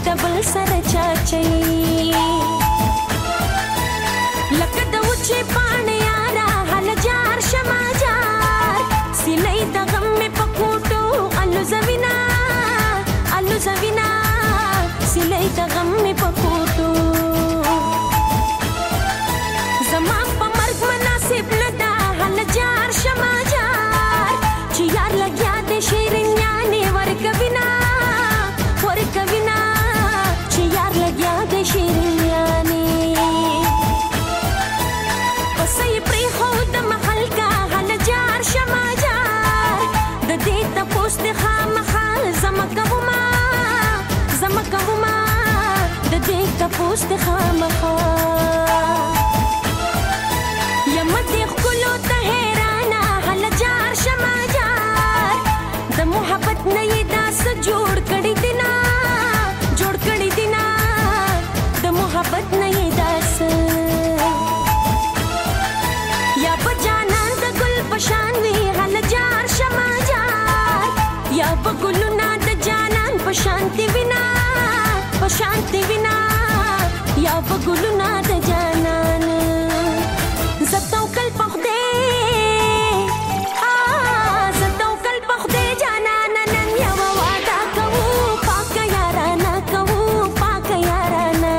دبل سره چاچي لکه د وچې پاڼې یاره هله جار شمه جار سیلۍ د غم مې په کوټو الوزوینه الوزوینه سیلۍ د غم مې په کوټو زما په مرګ مناسب نه ده هله جار شمه جار چې یار لګیا د شیرین یانې ورکوینه ورکوینه چې یار لګیا د شیرین یانې پسې پرېښود مخلکه هله جار شمه جار د دې تپوس د خامخا زما کومه زما کومه د دې تپوس د خامخا یم دې ښکلو ته حیرانه هله جار شمه جار د محبت نه یې داسې جوړ کړي دي نه جوړ کړي دي نه د محبت نه یې داسې یا په جانان د ګل په شان وي هله جار شمه جار یا په ګلونه د جانان په شانتي وینا په شانتي وینا یا په ګلونه د جانان زه توکل په خدای زه توکل په خدای جانان نن یوه واده کوو پاکه یارانه کوو پاکه یارانه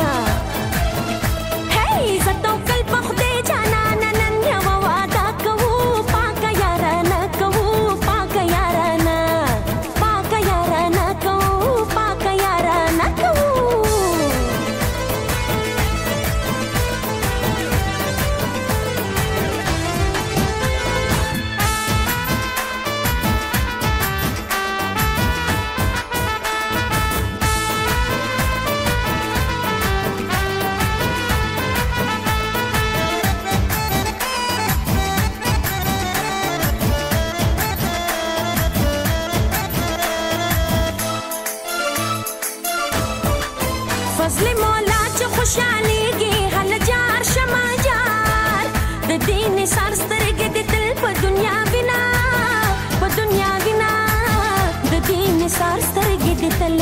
هی زه توکل په خدای جانان نن یوه واده کوو پاکه یارانه کوو پاکه یارانه پاکه یارانه کوو پاکه یارانه کوو فضل مولا چې خوشحالېږي هله جار شمه جار د دې نثار سترګې دې تل په دنیا وینا په دنیا وینا د دې نثار سترګې دې تل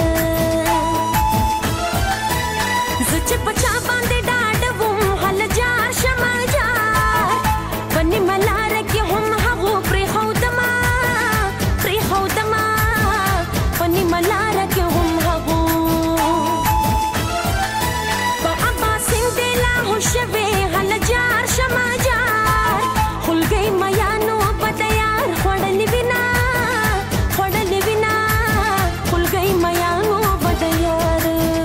زه چې په چا باندې ډاډ وم هله جار شمه جار په نیمه لاره کې هم هغو پرېښودمه پرېښودمه په نیمه لاره کې هم هغو شوی هله جار شمه جار خلګۍ میانو به د یار خوړلې وینا خوړلې وینا خلګۍ میانو به د یار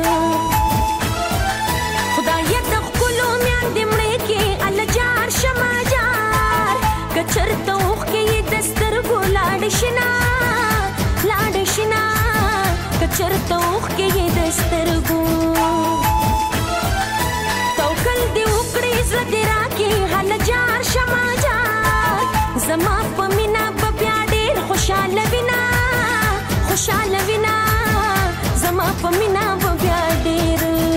خدایه د ښکلو میندې مړې کې هله جار شمه جار که چېرته اوښکې یې د سترګو لاړې شي نه لاړې شي نه که چېرته اوښکې یې د سترګو توکل دې وکړې زړه دې راکې هله جار شمه جار زما په مینه به بیا ډېر خوشحاله وینا خوشحاله وینا زما په مینه به بیا ډېر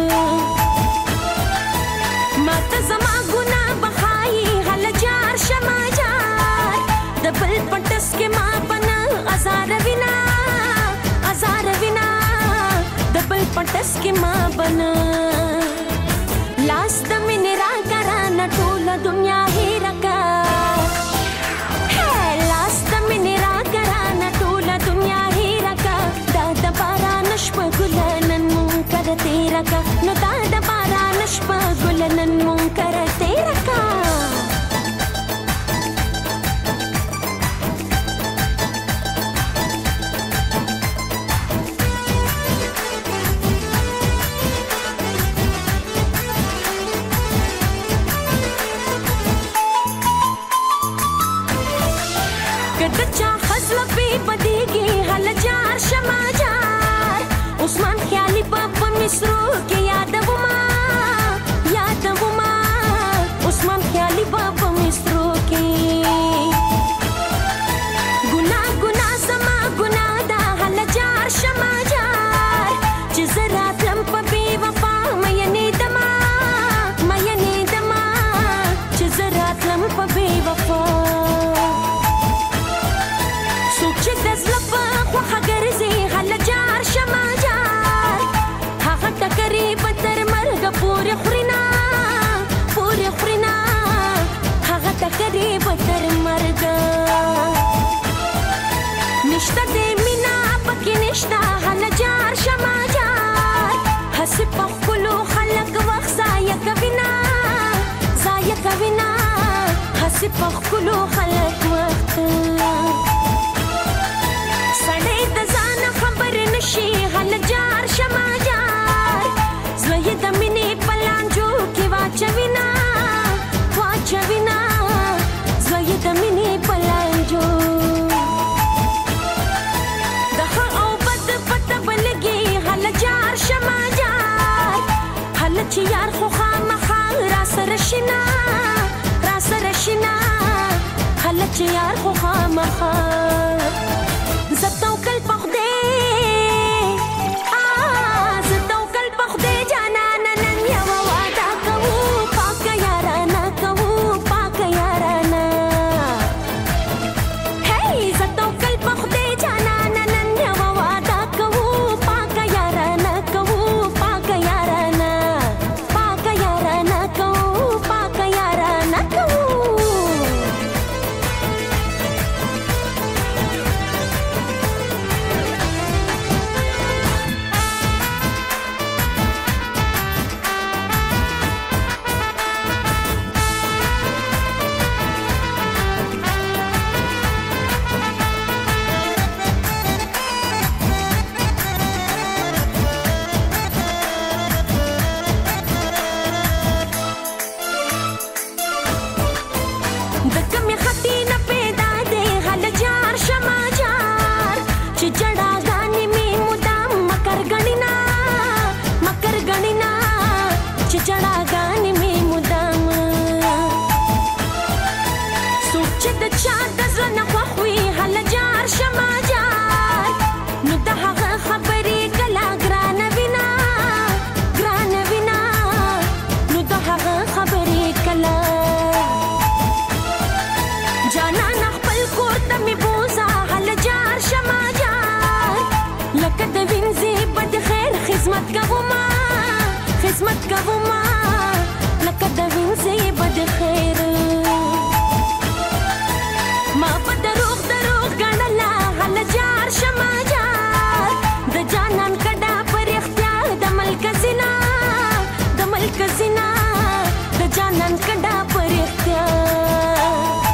ماته زما ګناه بخایي هله جار شمه جار د بل په ټس کې ما به نه ازاره وینا ازاره وینا د بل په ټس کې ما به نه لاس د مینې راکړه ټوله دنیا هېره که لاس د مینې راکړه ټوله دنیا هېره که دا د باران شپه ګله نن مونږ کره تېره که نو دا د باران شپه ګله نن مونږ کره تېره که د چا خزله پې بدېږي هله جار شمه جار عثمان خیالي به په مصرو کې یادومه یادومه عثمان خیالي چې یار خو خامخا را سره شینا را سره شینا خلک چې یار خو خامخا زه توکل په خدای زه توکل په خدای جانانه نن یوه واده کوو پاکه یارانه کوو پاکه یارانه هی زه توکل په خدای جانانه نن یوه واده کوو پاکه یارانه کوو پاکه یارانه پاکه یارانه کوو پاکه یارانه کوو د کمې خطي نه پیدا دی هله جار شمه جار چې جړاګانې مې مدام مکر ګڼینا مکر ګڼینا چې جړاګانې مې مدام څوک چې د چا د زړه نه خوښ وي هله جار شمه جار نو د هغه خبرې کله ګرانه وینا ګرانه وینا نو د هغه خبرې کله جانان خپل کور ته مې بوزه هله جار شمه جار لکه د وینځې بد خیر خدمت کومه خدمت کومه لکه د وینځې بد خیر ما په دروغ دروغ ګڼله هله جار شمه جار د جانان کډه پر اختیار د ملک زینا د ملک زینا د جانان کډه پر اختیار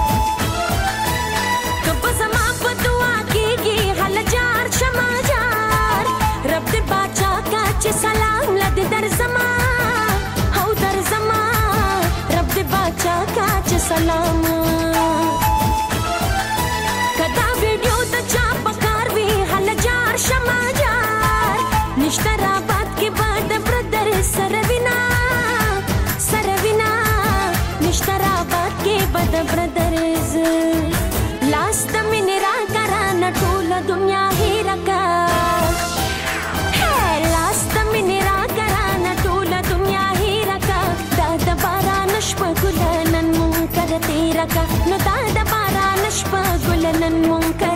کب زما په دعا کېږي هله جار شمه جار رب دې باچا کا چې سلام لدې در زما او در زما رب دې باچا کا چې سلام کدا ویډیو د چا پکار وي هله جار شمه جار نشته رابط کې به د برادر سره وینا نشته رابط کې به د برادر لاس د مینې راکړه ټوله دنیا هیره کا لاس د مینې راکړه ټوله دنیا هیره کا دا د باران شپه ګله نن مونږ کره تېره کا نو دا د باران شپه ګله نن مونږ